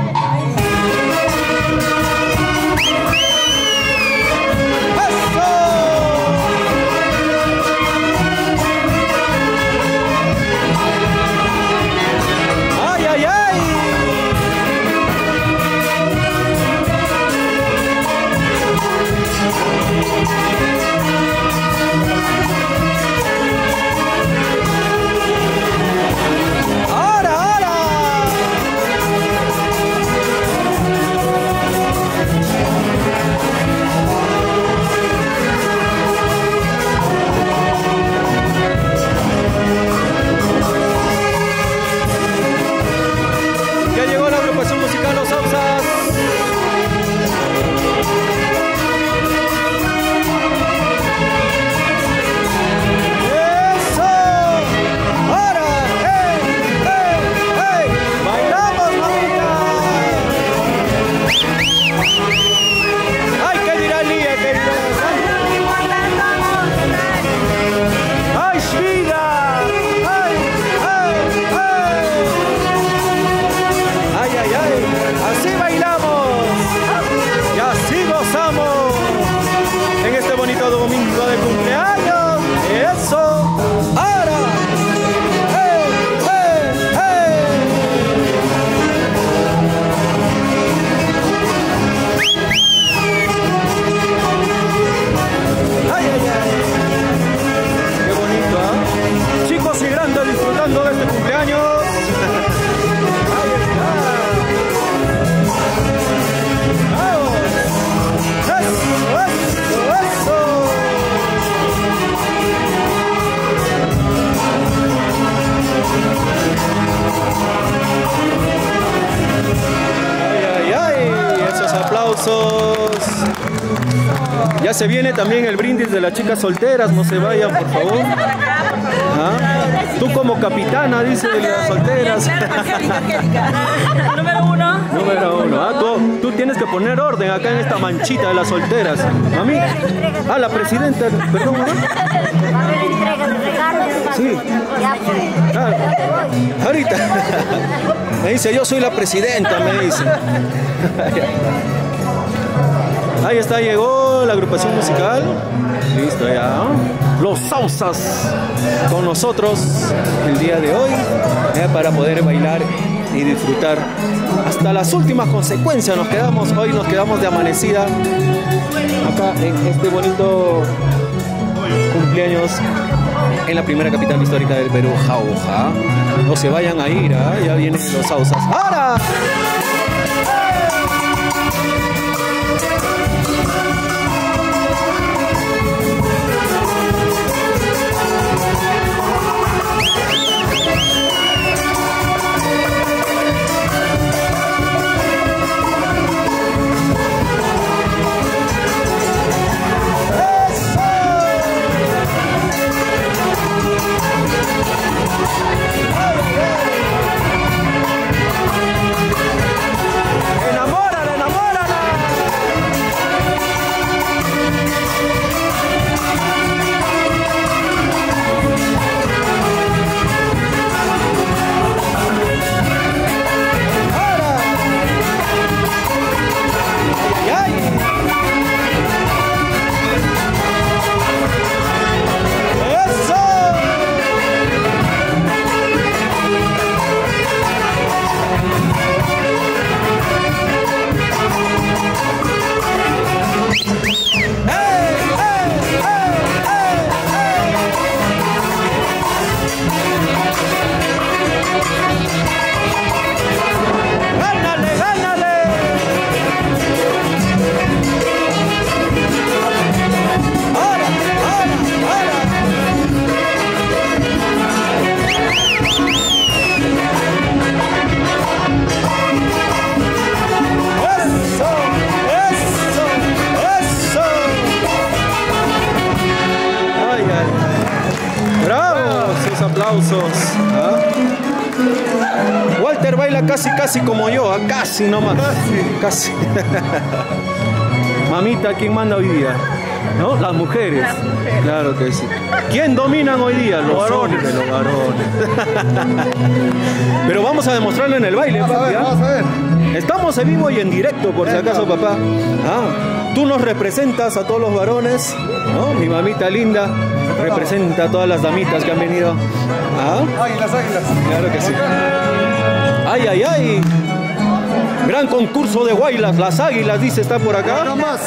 S1: ¡Ay, ay, ay! Ya se viene también el brindis de las chicas solteras, no se vayan, por favor. Tú como capitana, dice, de las solteras.
S13: Número uno.
S1: Número uno. Tú tienes que poner orden acá en esta manchita de las solteras. A mí. La presidenta, perdón, ¿no? Sí. Ahorita. Me dice, yo soy la presidenta, me dice. Ahí está, llegó la agrupación musical. Listo ya. Los Sausas con nosotros el día de hoy para poder bailar y disfrutar hasta las últimas consecuencias. Hoy nos quedamos de amanecida acá en este bonito cumpleaños en la primera capital histórica del Perú, Jauja. No se vayan a ir, ya vienen los Sausas. ¡Ahora! aplausos. ¿Ah? Walter baila casi como yo, casi nomás. Casi. Mamita, ¿quién manda hoy día? ¿No? Las mujeres.
S13: Las mujeres.
S1: Claro que sí. ¿Quién dominan hoy día? Los varones. Los varones. Pero vamos a demostrarlo en el baile, papi.
S2: Vamos a ver.
S1: Estamos en vivo y en directo, por si acaso, papá. Tú nos representas a todos los varones, ¿no? Mi mamita linda representa a todas las damitas que han venido.
S2: Águilas.
S1: Claro que sí. Ay. Gran concurso de guaylas, las águilas, dice, está por acá.
S2: No más.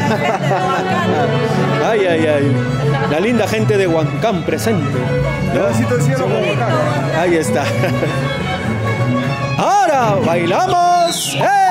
S1: Ay. La linda gente de Huancán presente.
S2: Pedacito de cielo con Huancán.
S1: Ahí está. Ahora bailamos.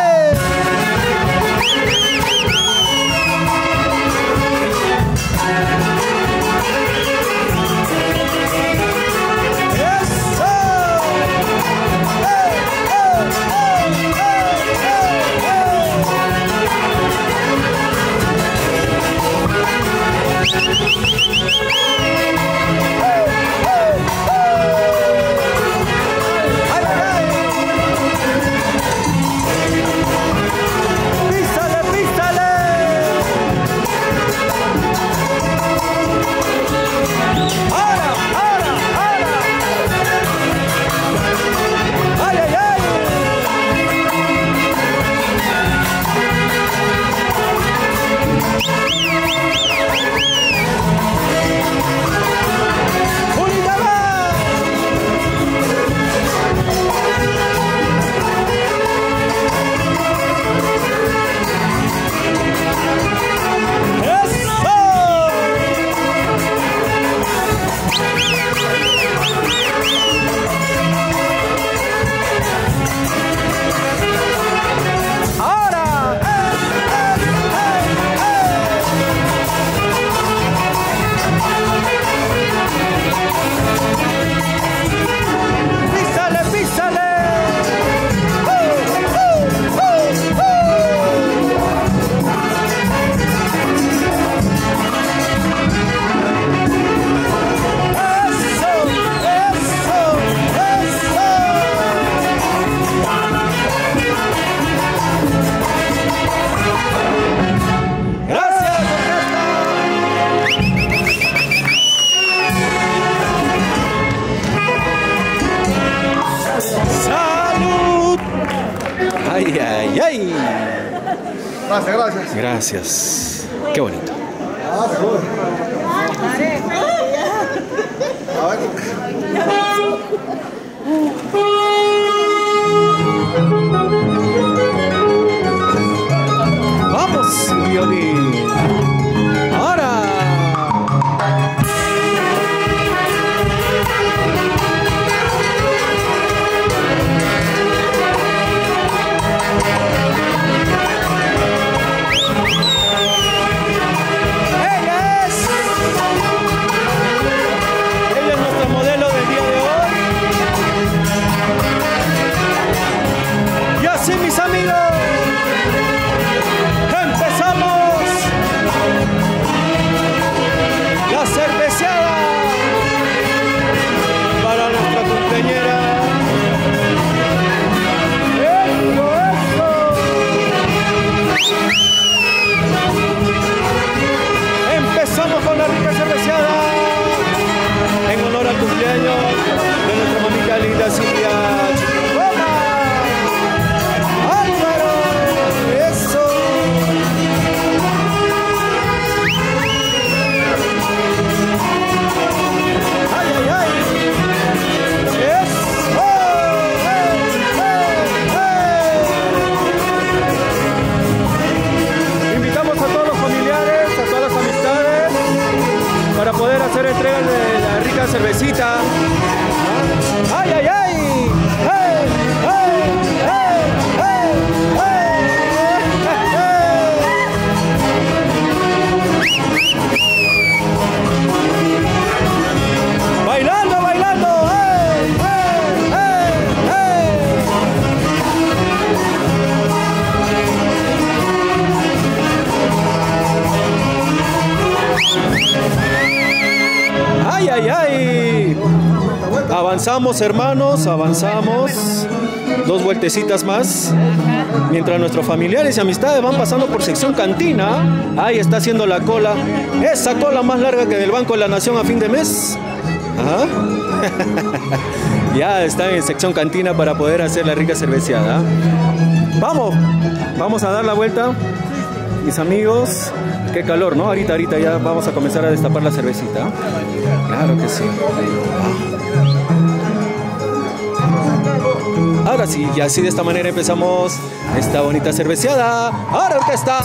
S2: Gracias.
S1: Gracias. Qué bonito. Vamos, violín. Ahora. Mis amigos, empezamos la cerveceada para nuestra cumpleañera. Empezamos con la rica cerveceada en honor al cumpleaños de nuestra mamita linda Silvia. Para poder hacer entrega de la rica cervecita. ¡Ay, ay, ay! ¡Hey, hey, hey, hey, hey! ¡Bailando, bailando! ¡Hey, hey, hey, hey! ¡Ay, ay, ay! Avanzamos, hermanos, avanzamos. 2 vueltecitas más. Mientras nuestros familiares y amistades van pasando por sección cantina. Ahí está haciendo la cola. Esa cola más larga que del Banco de la Nación a fin de mes. Ajá. Ya están en sección cantina para poder hacer la rica cerveceada. Vamos a dar la vuelta, mis amigos. Qué calor, ¿no? Ahorita ya vamos a comenzar a destapar la cervecita. Claro que sí. Ahora sí, y así de esta manera empezamos esta bonita cerveceada. Ahora orquesta.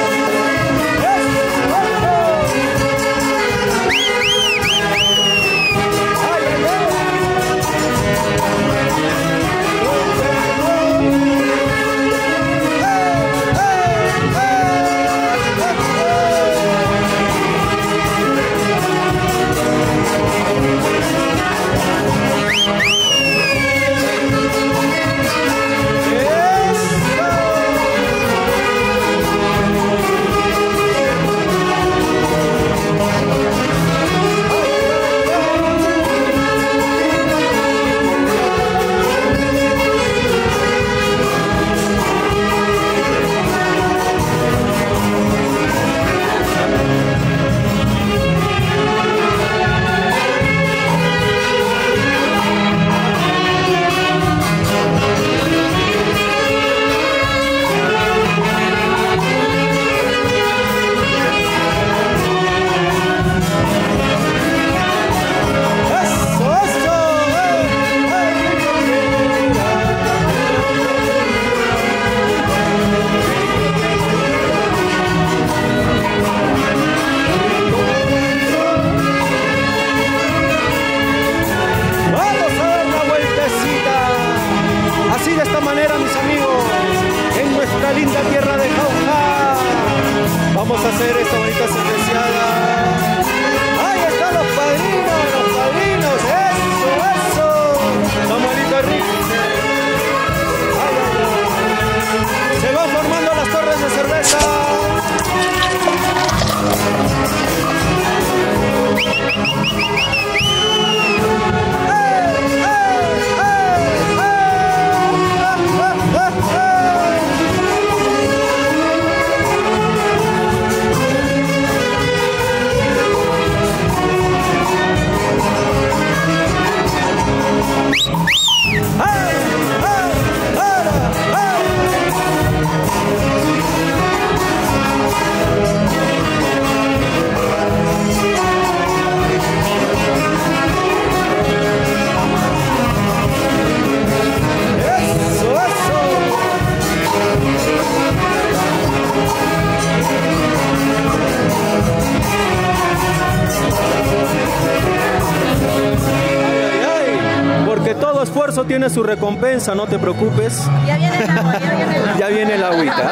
S1: Tiene su recompensa, no te preocupes.
S13: Ya viene el agua,
S1: ya viene el agüita.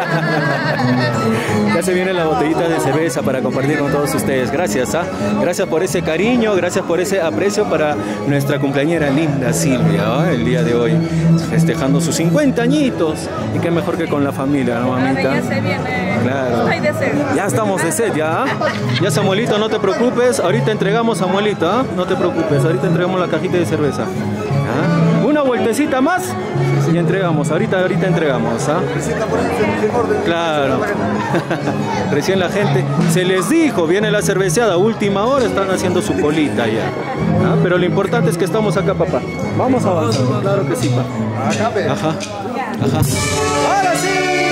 S1: Ya se viene la botellita de cerveza para compartir con todos ustedes. Gracias, gracias por ese cariño, gracias por ese aprecio para nuestra cumpleañera linda Silvia, el día de hoy, festejando sus 50 añitos. Y qué mejor que con la familia, ¿no, mamita?
S13: Ya se viene.
S1: Claro. Ya estamos de set, ya. Ya, Samuelito, no te preocupes. Ahorita entregamos, Samuelito, no te preocupes. Ahorita entregamos la cajita de cerveza. Una vueltecita más y entregamos, ahorita entregamos. Claro. Recién la gente se les dijo, viene la cerveceada, última hora, están haciendo su colita ya. Pero lo importante es que estamos acá, papá. Vamos avanzando, claro que sí, papá. Ajá. Ahora sí.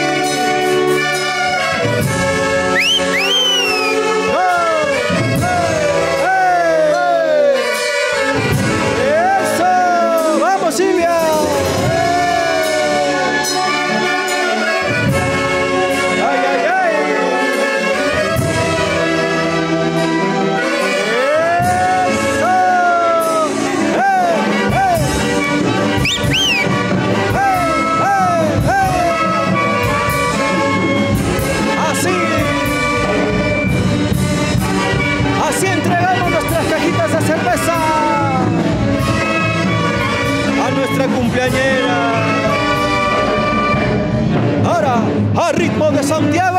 S1: Silvia. Ay, ay, ay. Eso. Así entregamos nuestras cajitas de cerveza a nuestra cumpleañera. Ahora, a ritmo de Santiago.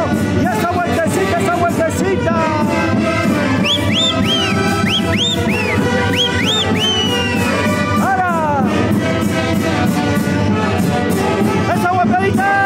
S1: Y esa vueltecita, esa vueltecita. Ahora. Esa vueltecita.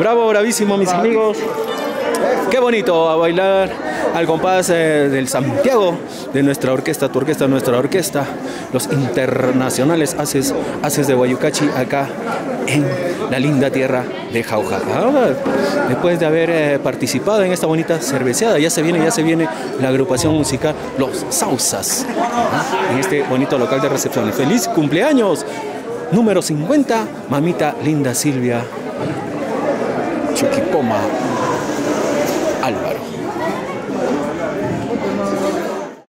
S1: Bravo, bravísimo, mis amigos. Qué bonito a bailar al compás del Santiago de nuestra orquesta, tu orquesta, nuestra orquesta, los internacionales haces de Guayucachi acá en la linda tierra de Jauja. Ahora, después de haber participado en esta bonita cerveceada, ya se viene la agrupación musical Los Sausas, en este bonito local de recepciones. ¡Feliz cumpleaños! Número 50, mamita linda Silvia Chuquipoma Álvarez.